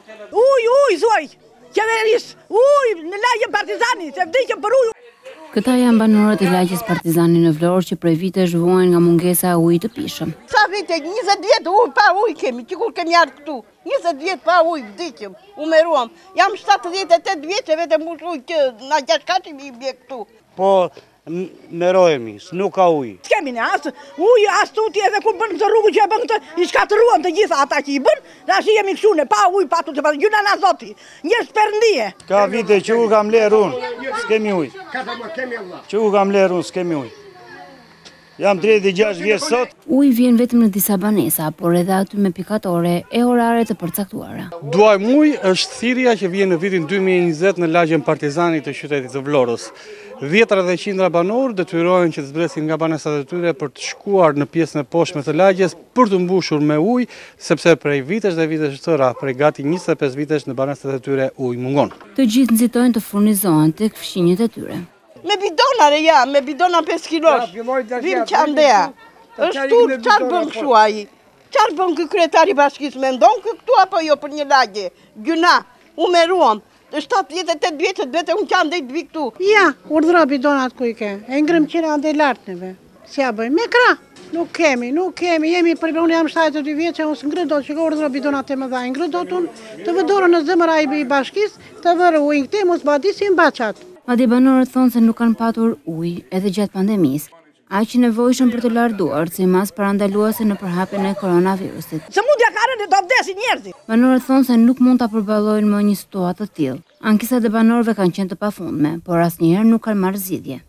Uj, thuaj, qeveris, në lagje Partizani, se vdikëm për ujë. Këta janë banorët e lagjes Partizani në Vlorë që prej vitesh vuajnë nga mungesa e ujit të pishëm. Sa vite, 20 vjetë pa ujë kemi, që kur kemi ardhë këtu. 20 vjetë pa ujë vdikëm, umeruam. Jam 78 vjetë, vetëm ujë që na gjashkati mi bje këtu. Po merojemi, s'nuk ka ujë. S'kemi ne asë, ujë asë tuti edhe kur bënë këtë rrugë që e bënë këtë, i shkatëruan të gjitha ata që i bënë, dhe ashtë jemi këshune, pa ujë, pa tuti, pa gjuna na zoti, njërës përndije. Ka vite që u kam lerë unë, s'kemi ujë. Që u kam lerë unë, s'kemi ujë. Jam 36 vjetë sot. Uji vjen vetëm në disa banesa, por edhe aty me pikatore e orare të përcaktuara. Duajmë ujë është thirrja që vjen në vitin 2020 në lagjen Partizani të qytetit të Vlorës. Dhjetra dhe qindra banorë detyrohen që të zbresin nga banesat e tyre për të shkuar në pjesën e poshtme të lagjes për të mbushur me ujë, sepse prej vitesh dhe vitesh tëra, prej gati 25 vitesh në banesat e tyre ujë mungon. Të gjithë nxitojnë të furnizohen tek fshinjet e tyre. Me bidonare ja, me bidona 5 kilosh, vim qandeja. është turp, qarë bën kështu aji? Qarë bën kë kryetari bashkisë me ndonë këtu apo jo për një lagje? Gjuna, u meruam. 78 vjetët vete unë qanë dhe i të viktu. Ja, urdhra bidonat ku i ke. E ngrëm qira ande lartë neve. Si ja bëjmë? Me kra. Nuk kemi. Jemi për unë jam 72 vjetë që unë së ngrëdot që ka urdhra bidonat e më dha. Ngrëdot unë të vëdorën në zëmëra i bashkisë, të vërë ujnë këte, mos badisin baçat. Madje banorët thonë se nuk kanë patur ujë edhe gjatë pandemisë, aq që nevojshëm për të larduar simas parandaluese në përhapjen e koronavirusit. Sëmundja ka rënë do vdesin njerëzit. Banorët thonë se nuk mund ta përballojnë më një situatë të tillë. Ankesat e banorëve kanë qenë të pafundme, por asnjëherë nuk kanë marrë zgjidhje.